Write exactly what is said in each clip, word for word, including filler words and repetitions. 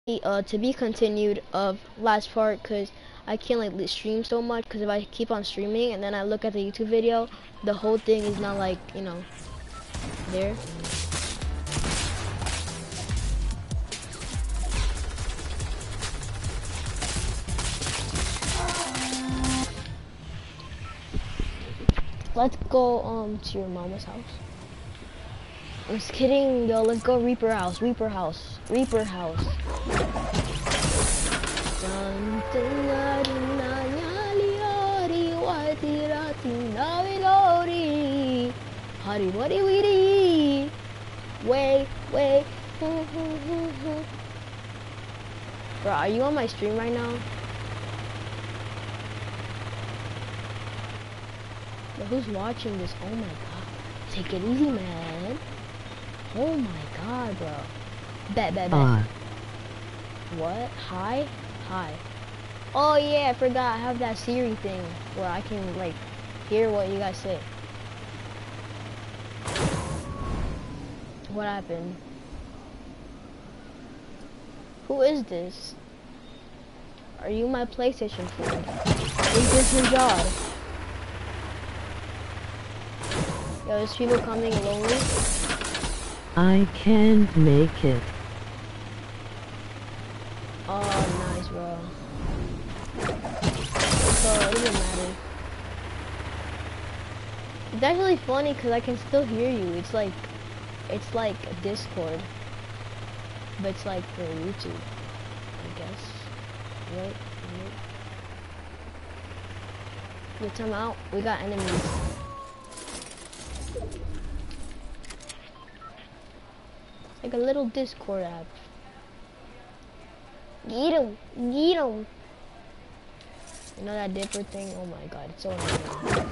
Uh, to be continued of last part, because I can't like li- stream so much, because if I keep on streaming and then I look at the YouTube video, the whole thing is not like, you know, there. Let's go um to your mama's house. I'm just kidding, yo. Let's go Reaper house, Reaper house, Reaper house. Dun, dun, dun, dun, dun, yali, ori, wati, rati, navi, lori. Hari, wadi, widi. Way, way. Bro, are you on my stream right now? But who's watching this? Oh my god. Take it easy, man. Oh my god, bro. Bet, bet, bet. Uh. What? Hi? Hi. Oh yeah, I forgot. I have that Siri thing where I can like hear what you guys say. What happened? Who is this? Are you my PlayStation friend? Is this Rajad? Yo, there's people coming lonely. I can't make it. Oh, nice, bro. So, it doesn't matter. It's actually funny because I can still hear you. It's like, it's like a Discord. But it's like for YouTube, I guess. Right? Right. Get time out. We got enemies. Like a little Discord app. Get him! Get him! You know that dipper thing? Oh my god, it's so annoying.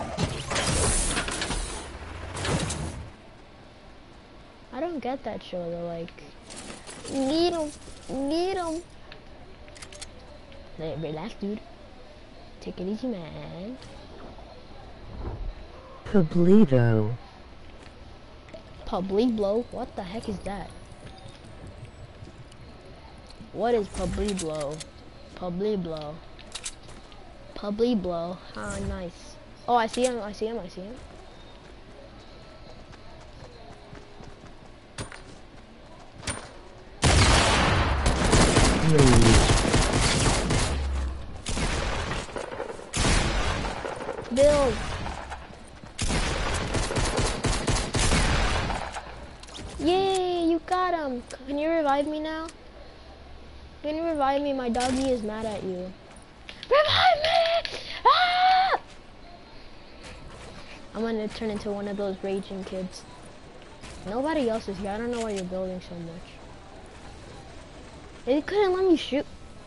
I don't get that show though, like... Get him! Get him! Hey, relax, dude. Take it easy, man. Pablito. Pablito? What the heck is that? What is Pablito? Pablito. Pablito. Ah, nice. Oh, I see him, I see him, I see him. Build. Yay, you got him. Can you revive me now? Can you revive me? My doggy is mad at you. Revive me! Ah! I'm gonna turn into one of those raging kids. Nobody else is here. I don't know why you're building so much. They couldn't let me shoot.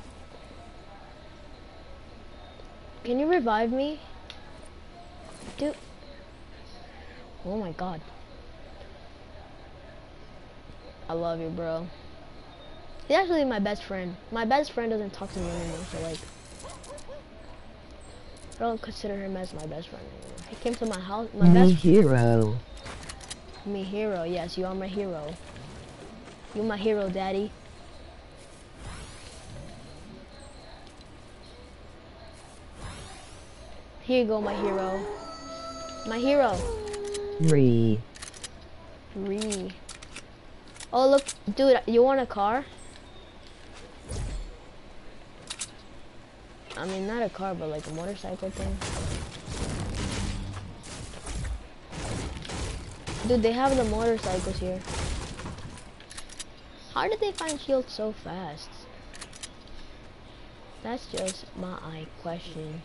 Can you revive me? Dude. Oh my god. I love you, bro. He's actually my best friend. My best friend doesn't talk to me anymore, so like... I don't consider him as my best friend anymore. He came to my house. My me best hero. Me hero, yes, you are my hero. You're my hero, daddy. Here you go, my hero. My hero. Re. Re. Oh, look, dude, you want a car? I mean, not a car, but like a motorcycle thing. Dude, they have the motorcycles here. How did they find shields so fast? That's just my question.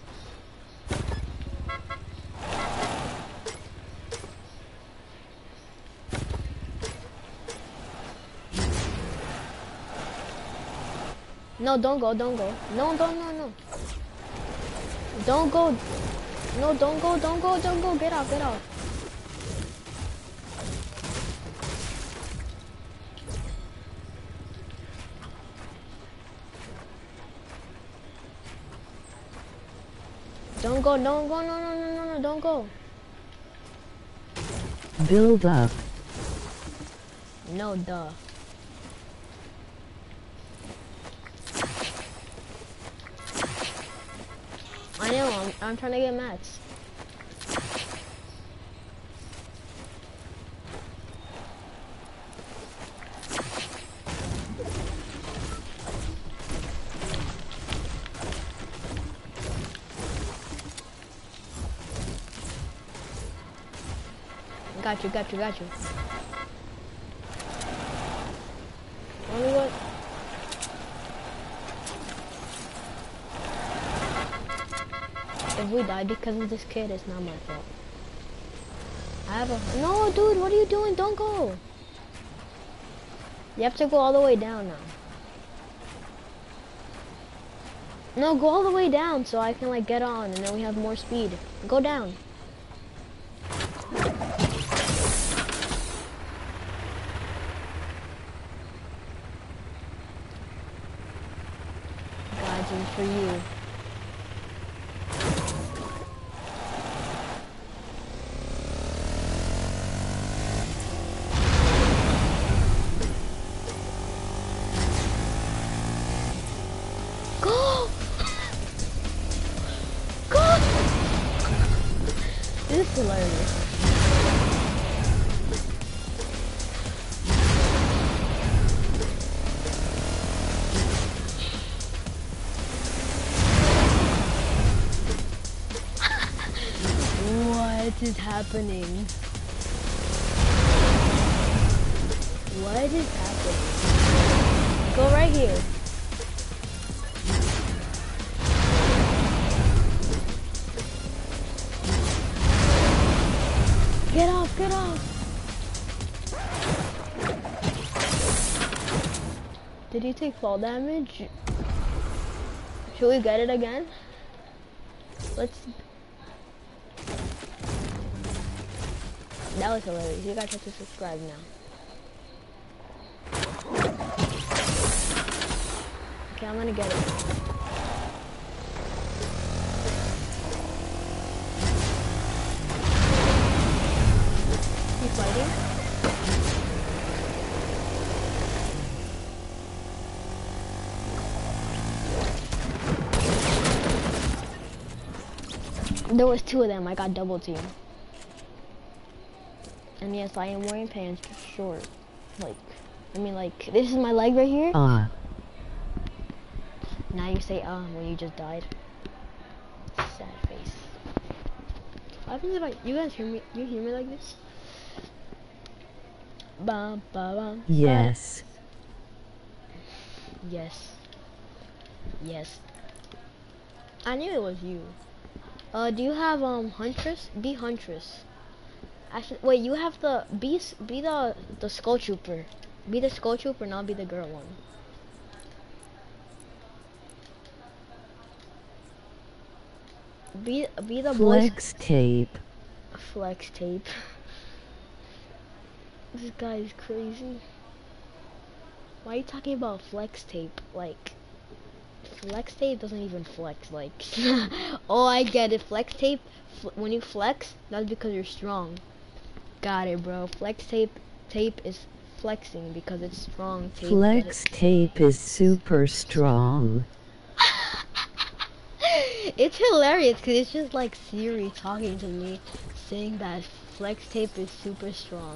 No, don't go, don't go. No, don't, no, no. Don't go. No, don't go, don't go, don't go. Get out, get out. Don't go, don't go, no, no, no, no, no, don't go. Build up. No, duh. I'm, I'm trying to get mats. Got you, got you, got you. Only what? If we die because of this kid, it's not my fault. I have a... No, dude, what are you doing? Don't go. You have to go all the way down now. No, go all the way down so I can, like, get on and then we have more speed. Go down. Guys, for you. Go! Go! This is hilarious. What is happening? What is happening? Go right here. Get off, get off. Did he take fall damage? Should we get it again? Let's... That was hilarious. You guys have to subscribe now. Okay, I'm gonna get it. He's fighting. There was two of them. I got double team. And yes, I am wearing pants, just short. Like, I mean, like, this is my leg right here. Ah. Uh. Now you say, uh, when you just died. Sad face. What happens if I, you guys hear me, you hear me like this? Bum, ba, bum, yes. Ba. Yes. Yes. I knew it was you. Uh, do you have, um, Huntress? Be Huntress. Actually, wait, you have the be be the the Skull Trooper, be the Skull Trooper, not be the girl one. Be be the flex boys. tape. Flex tape. This guy is crazy. Why are you talking about flex tape? Like, flex tape doesn't even flex. Like, oh, I get it. Flex tape. Fl when you flex, that's because you're strong. Got it, bro. Flex tape tape is flexing because it's strong tape. Flex tape is super strong. It's hilarious because it's just like Siri talking to me saying that flex tape is super strong.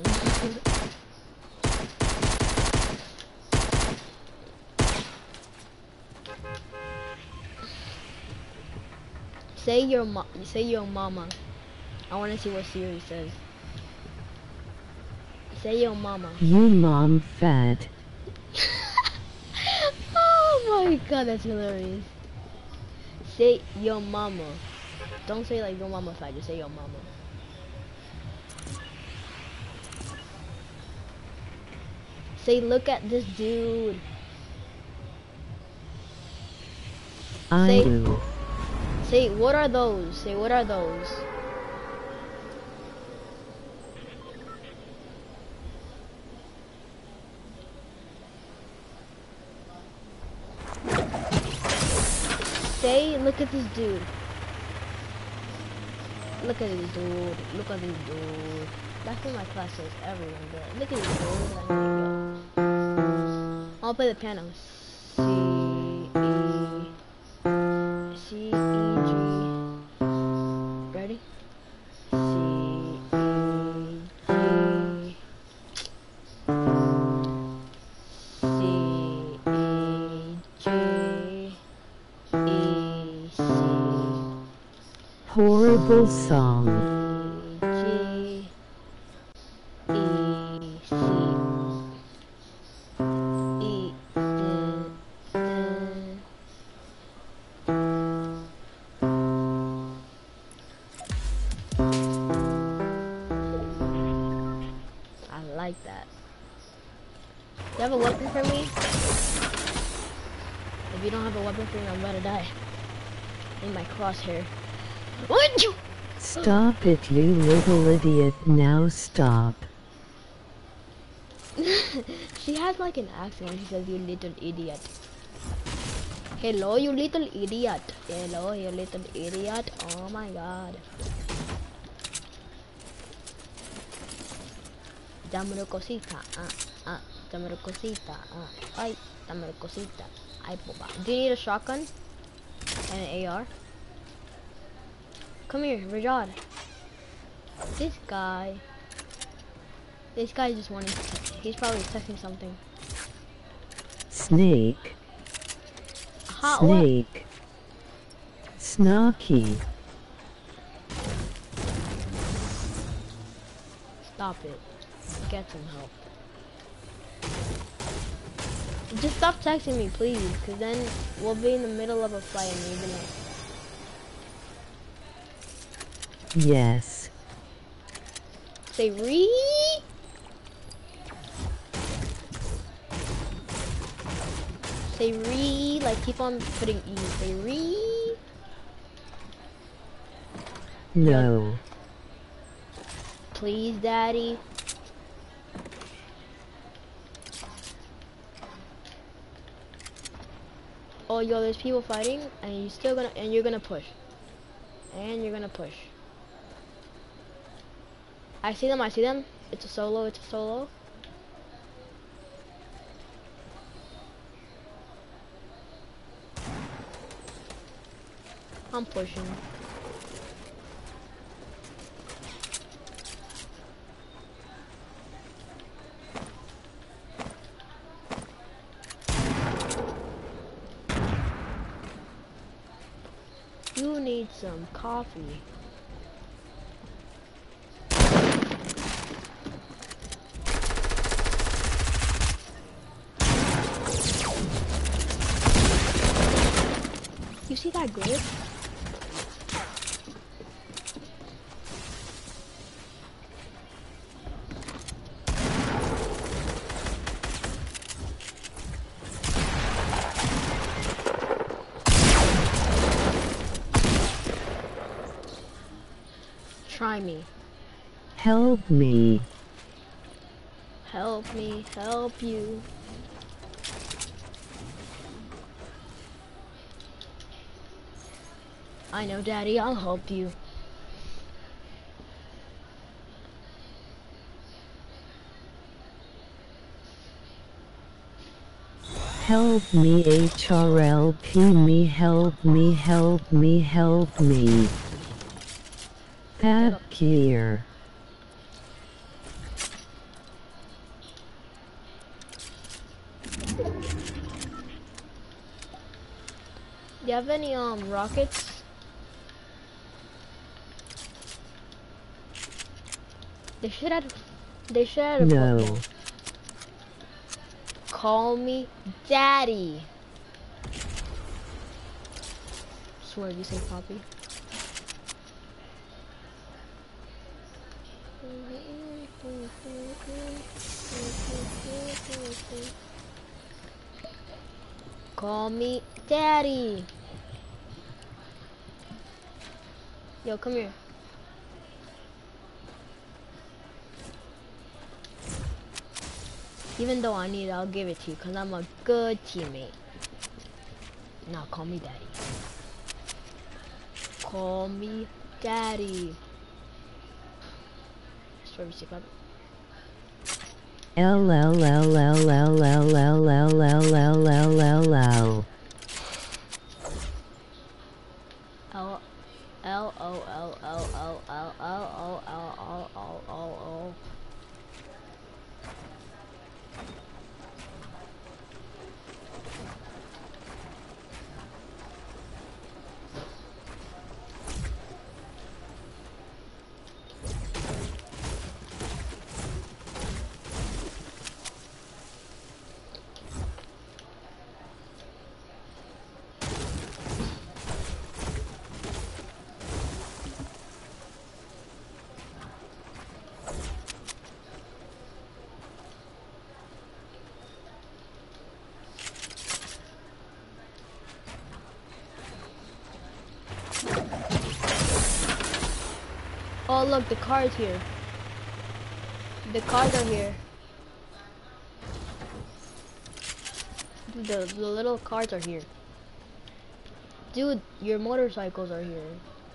Say your mo say your mama. I want to see what Siri says. Say yo mama. You mom fat. Oh my god, that's hilarious. Say yo mama. Don't say like yo mama fat, just say yo mama. Say look at this dude. I say, do. Say what are those? Say what are those? Say, look at this dude. Look at this dude. Look at this dude. That's what my class says. Everyone does. Look at this dude. I'll play the piano. C E C E G Horrible song. G, E, C, E, D, D. I like that. You have a weapon for me? If you don't have a weapon for me, I'm about to die. In my crosshair. What you? Stop it, you little idiot. Now stop. She has like an accent when she says you little idiot. Hello, you little idiot. Hello, you little idiot. Oh my god. Dame cosita. Ah, ah. Dame cosita. Ah. Ay, dame cosita. Ay, boba. Do you need a shotgun? And an A R? Come here, Rajad. This guy. This guy just wanted to, he's probably texting something. Snake. Hot Snake. Snarky. Stop it. Get some help. Just stop texting me, please, because then we'll be in the middle of a fight and you're gonna... Yes. Say re. Say re, like keep on putting E. Say re. No. Please, daddy. Oh, yo, there's people fighting, and you still gonna, and you're gonna push, and you're gonna push. I see them. I see them. It's a solo. It's a solo. I'm pushing. You need some coffee. You see that grip? Try me. Help me. Help me, help you. I know, Daddy, I'll help you. Help me, H R L P me, help me, help me, help me. Back here. Do you have any um rockets? They should have. They should have. No. Call me Daddy. Swear, you say Poppy. Call me Daddy. Yo, come here. Even though I need it, I'll give it to you, because I'm a good teammate. Now, call me Daddy. Call me Daddy. L L L L L L L L L L L L L. L L O L L L L L O L L L L L. Oh, look, the car's here. The cars are here. The, the little cars are here. Dude, your motorcycles are here.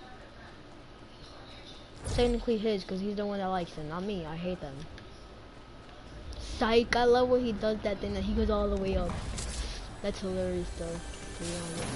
Technically his, because he's the one that likes them, not me. I hate them. Psych, I love when he does that thing that he goes all the way up. That's hilarious though, to be honest.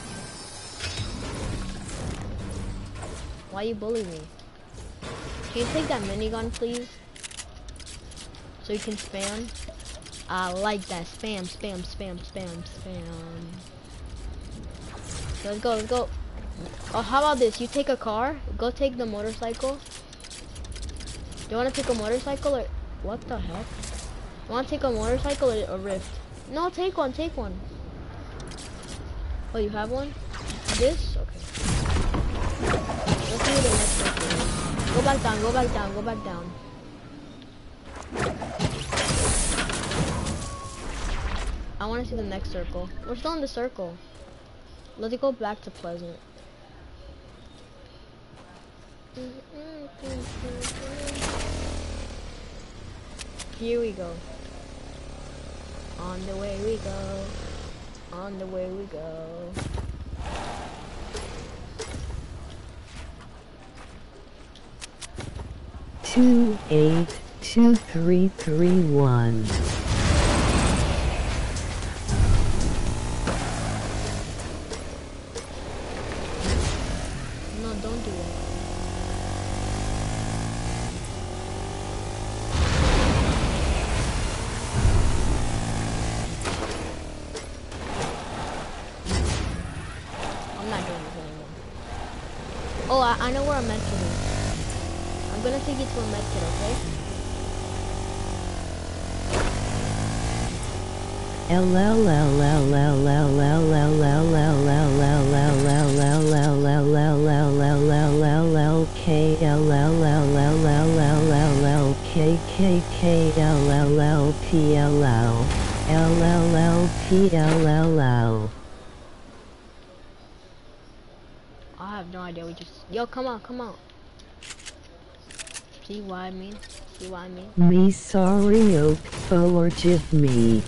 Why you bully me? Can you take that minigun, please? So you can spam? I like that. Spam, spam, spam, spam, spam. Let's go, let's go. Oh, how about this? You take a car, go take the motorcycle. Do you want to take a motorcycle or... What the heck? You want to take a motorcycle or a Rift? No, take one, take one. Oh, you have one? This? Okay. Let's do the next one. Go back down, go back down, go back down. I want to see the next circle. We're still in the circle. Let's go back to Pleasant. Here we go. On the way we go. On the way we go. Two eight two three three one. No, don't do that. I'm not doing this anymore. Oh, I, I know where I'm meant to be. I'm gonna take you to a med kit, okay? L L L L L L L L L L L L L L L L L L K L L L L L L L K K K L L L P L L L L L P L L L. I have no idea. We just yo, come on, come on. See what I mean? See what I mean? Me sorry, oak forgive me.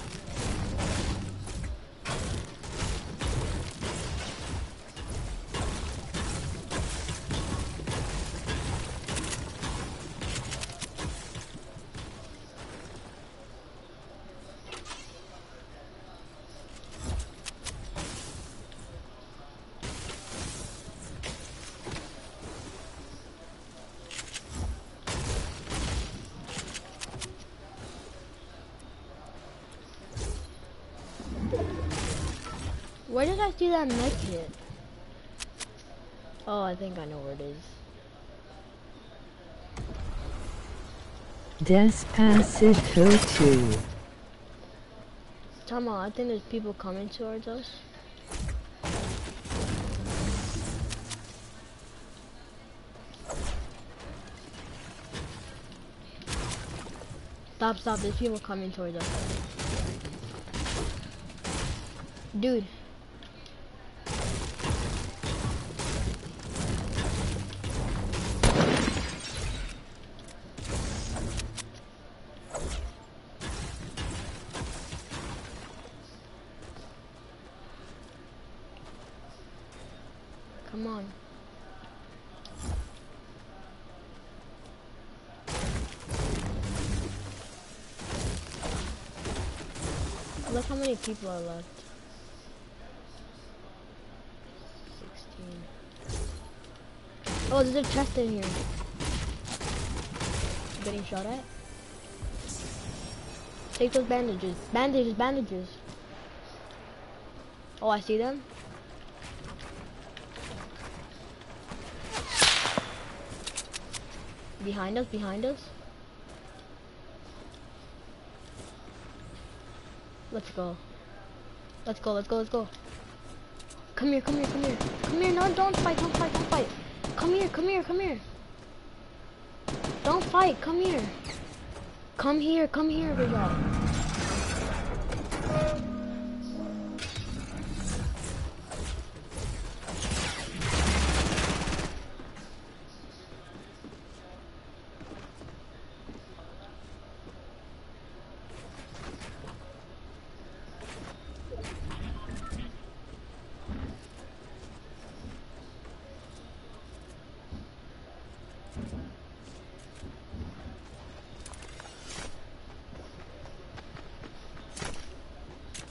Where did I see that med kit? Oh, I think I know where it is. Despacito two. Tama, I think there's people coming towards us. Stop, stop, there's people coming towards us. Dude. Come on. Look how many people are left. sixteen. Oh, there's a chest in here. Getting shot at? Take those bandages. Bandages, bandages. Oh, I see them. Behind us, behind us. Let's go. Let's go, let's go, let's go. Come here, come here, come here. Come here, no, don't fight, don't fight, don't fight. Come here, come here, come here. Don't fight, come here. Come here, come here, Rizal.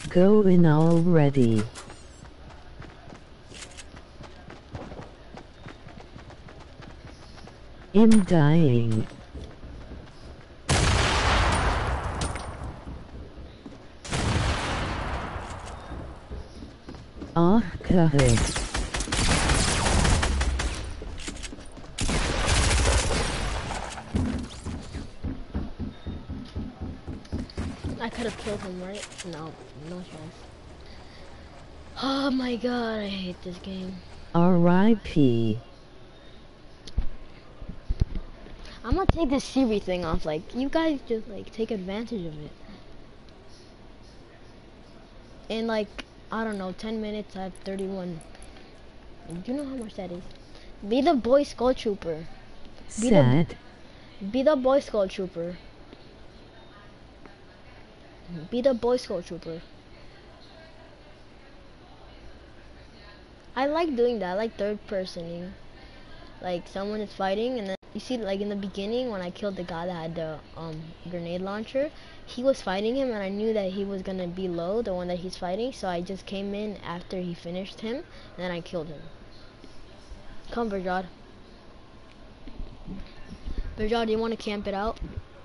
go in already. I'm dying. Ah, God. I could have killed him, right? No, no chance. Oh my god, I hate this game. R I P I'm gonna take this Siri thing off. Like, you guys just like take advantage of it. In like, I don't know, ten minutes I have thirty-one. And you know how much that is. Be the Boy Skull Trooper. Be Set. the, be the Boy Skull Trooper. Be the Boy Skull Trooper. I like doing that. I like third personing. Like someone is fighting, and then you see, like in the beginning when I killed the guy that had the um grenade launcher, he was fighting him, and I knew that he was gonna be low, the one that he's fighting. So I just came in after he finished him, and then I killed him. Come, Berjod. Berjod, do you want to camp it out?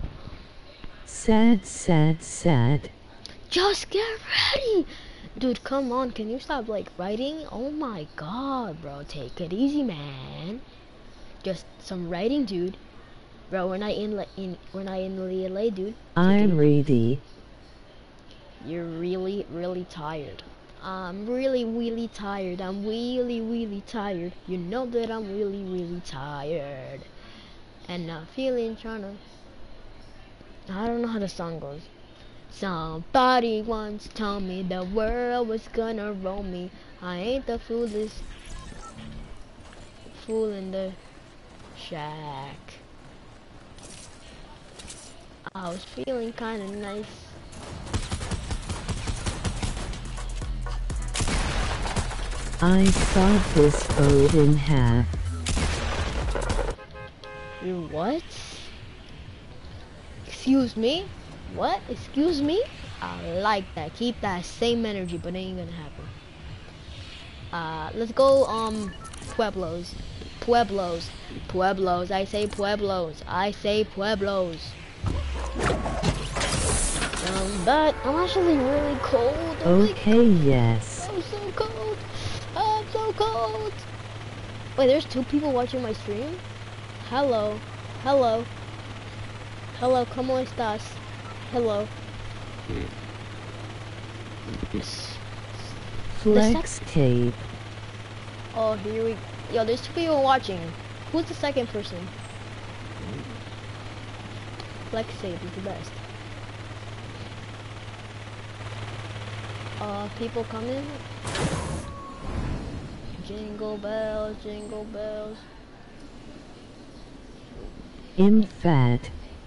Sad, sad, sad. Just get ready! Dude, come on, can you stop like writing? Oh my god, bro, take it easy, man. Just some writing, dude. Bro, we're not in, La in we're not in the L A, dude. I'm ready. You're really, really tired. I'm really, really tired. I'm really, really tired. You know that I'm really, really tired. And not feeling tryna. I don't know how the song goes. Somebody once told me the world was gonna roll me. I ain't the foolish fool in the shack. I was feeling kinda nice. I saw this ode in half. You what? Excuse me? What? Excuse me? I like that. Keep that same energy, but it ain't gonna happen. Uh, let's go, um, Pueblos. Pueblos. Pueblos. I say Pueblos. I say Pueblos. Um, but I'm actually really cold. I'm Okay, like, yes. I'm so cold. I'm so cold. Wait, there's two people watching my stream? Hello. Hello. Hello, ¿cómo estás? Hello. Flex tape. Oh, here we Yo, there's two people watching. Who's the second person? Flex tape is the best. Uh, people coming. Jingle bells, jingle bells. I'm fat.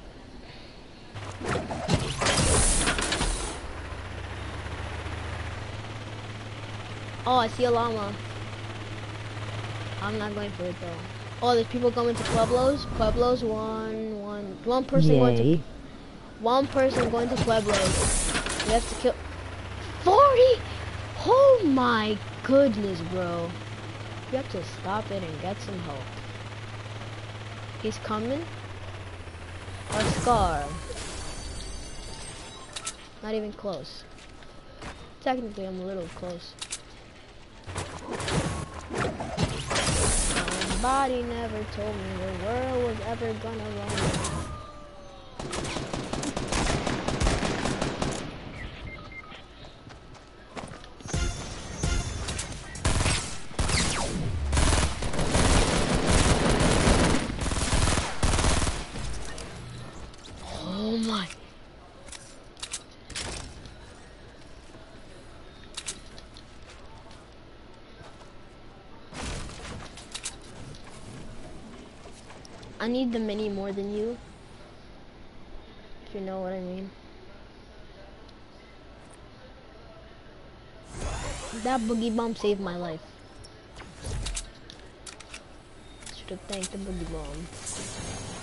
Oh, I see a llama. I'm not going for it though. Oh, there's people going to Pueblos. Pueblos, one, one, one person Yay. going to, one person going to Pueblos. We have to kill forty. Oh my goodness, bro. You have to stop it and get some help. He's coming. A Scar. Not even close. Technically, I'm a little close. Somebody never told me the world was ever gonna roll me. Oh my. I need the mini more than you, if you know what I mean. That boogie bomb saved my life. Should have thanked the boogie bomb.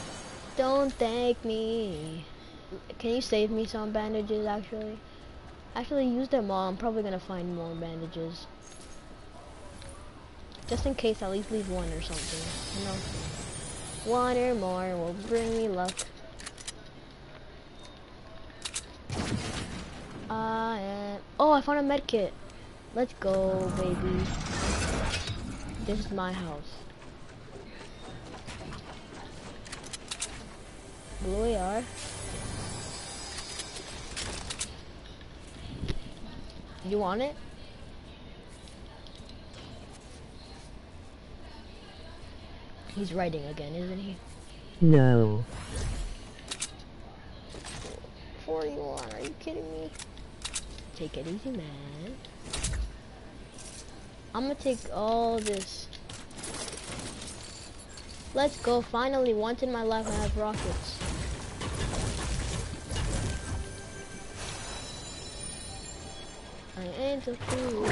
Don't thank me. Can you save me some bandages, actually? Actually, use them all. I'm probably gonna find more bandages. Just in case, at least leave one or something. You know, one or more will bring me luck. I am. Oh, I found a med kit. Let's go, baby. This is my house. Blue A R. You want it? He's writing again, isn't he? No. forty-one, are you kidding me? Take it easy, man. I'm gonna take all this. Let's go, finally, once in my life I have rockets. I ain't a fool.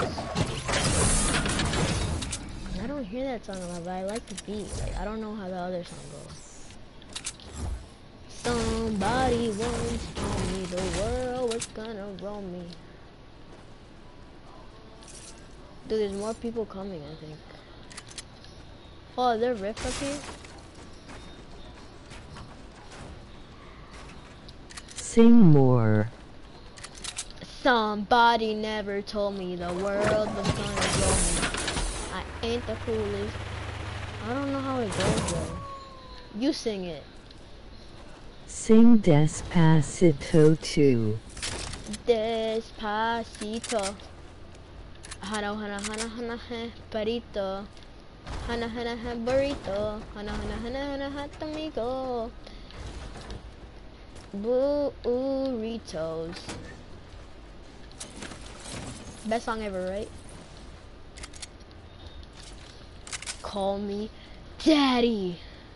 I don't hear that song a lot, but I like the beat. Like, I don't know how the other song goes. Somebody once told me the world was gonna roll me. Dude, there's more people coming, I think. Oh, is there a rift up here? Sing more. Somebody never told me the world was gonna roll me. I ain't the coolest. I don't know how it goes though. You sing it. Sing Despacito too. Despacito. Hana hana hana hana he perito. Hana hana he burrito. Hana hana hana hana hot amigo. Burritos. Best song ever, right? Call me daddy.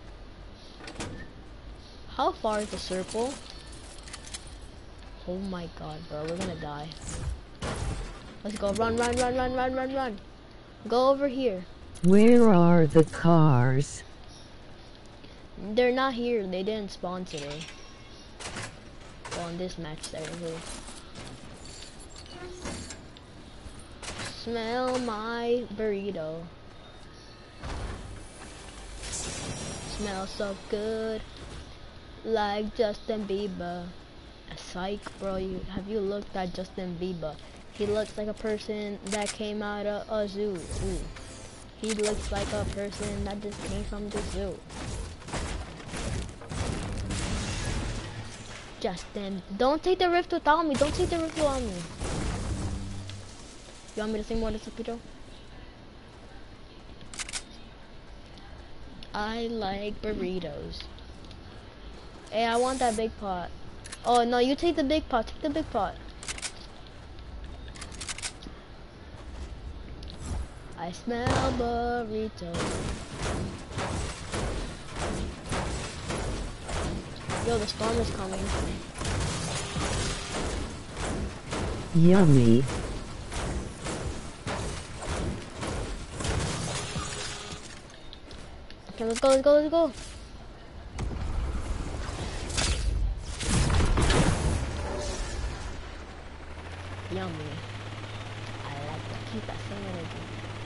How far is the circle? Oh my god, bro, we're gonna die. Let's go, run, run, run, run, run, run, run. Go over here. Where are the cars? They're not here, they didn't spawn today. Well, in this match, technically. Smell my burrito. Smells so good, like Justin Bieber. A psych, bro. You have you looked at Justin Bieber? He looks like a person that came out of a zoo. Ooh. He looks like a person that just came from the zoo. Justin, don't take the rift without me. Don't take the rift without me. You want me to sing more Despacito? I like burritos. Hey, I want that big pot. Oh no, you take the big pot. Take the big pot. I smell burritos. Yo, the storm is coming. Yummy. Okay, let's go, let's go, let's go. Yummy. I like to keep that same energy.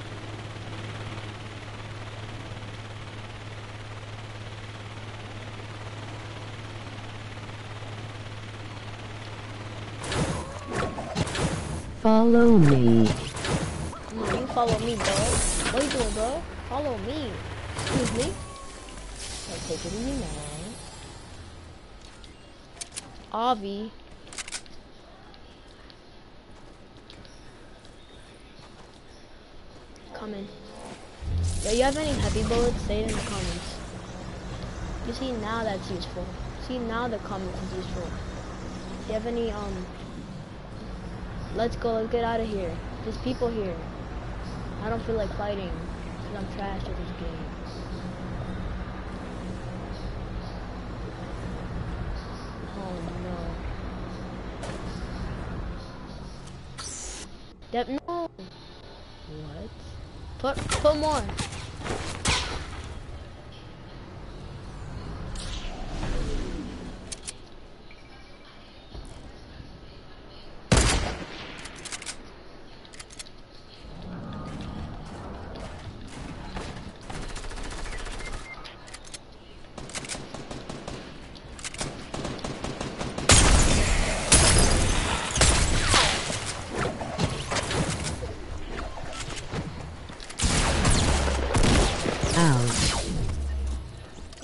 Follow me. No, you follow me, bro. What are you doing, bro? Follow me. Excuse me. I'll take it easy, man. Avi. Coming. Yo, you have any heavy bullets? Say it in the comments. You see, now that's useful. See, now the comments is useful. Do you have any, um... Let's go, let's get out of here. There's people here. I don't feel like fighting, because I'm trash at this game. Oh no. That, no! What? Put, put more.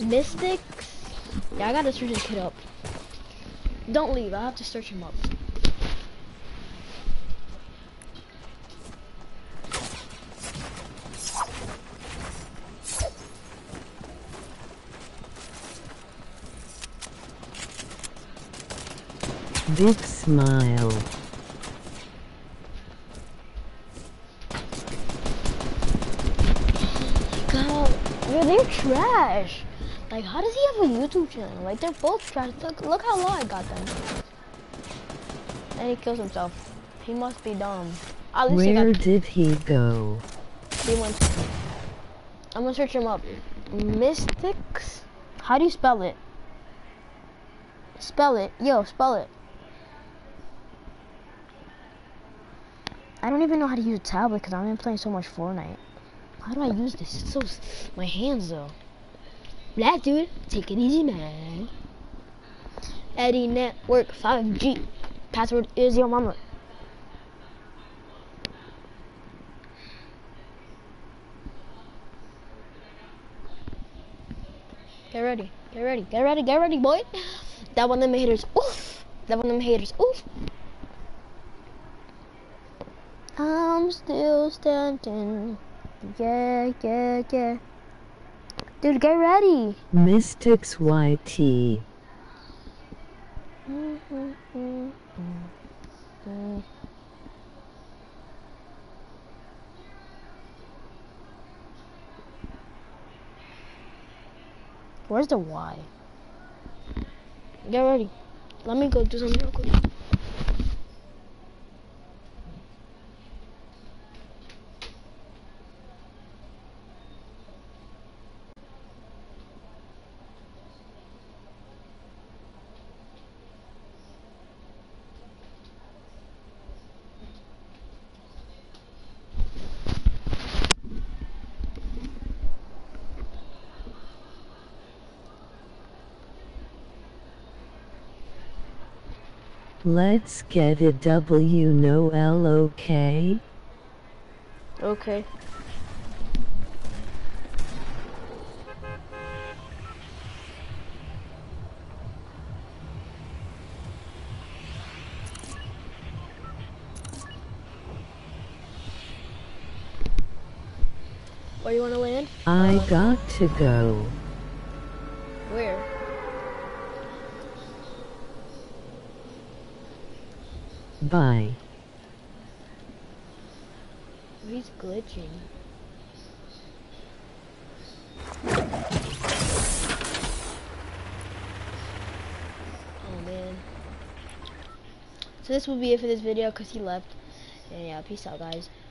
Mystics. Yeah, I gotta search this kid up. Don't leave. I have to search him up. Big smile. God, yeah, they're trash. Like, how does he have a YouTube channel? Like, they're both trash. Look, look how low I got them. And he kills himself. He must be dumb. At least Where he got, did he go? he went. I'm gonna search him up. Mystics? How do you spell it? Spell it. Yo, spell it. I don't even know how to use a tablet because I've been playing so much Fortnite. How do I use this? It's so, my hands though. Black dude, take it easy, man. Eddie Network five G. Password is your mama. Get ready, get ready, get ready, get ready, boy. That one of them haters, oof. That one of them haters, oof. I'm still standing. Yeah, yeah, yeah. Dude, get ready. Mystics Y T. Mm, mm, mm, mm, mm. Where's the Y? Get ready. Let me go do something real quick. Let's get a W no L O K. Okay. Where you wanna land? I Uh, got to go. Where? Bye. He's glitching. Oh man. So this will be it for this video because he left. And yeah, peace out guys.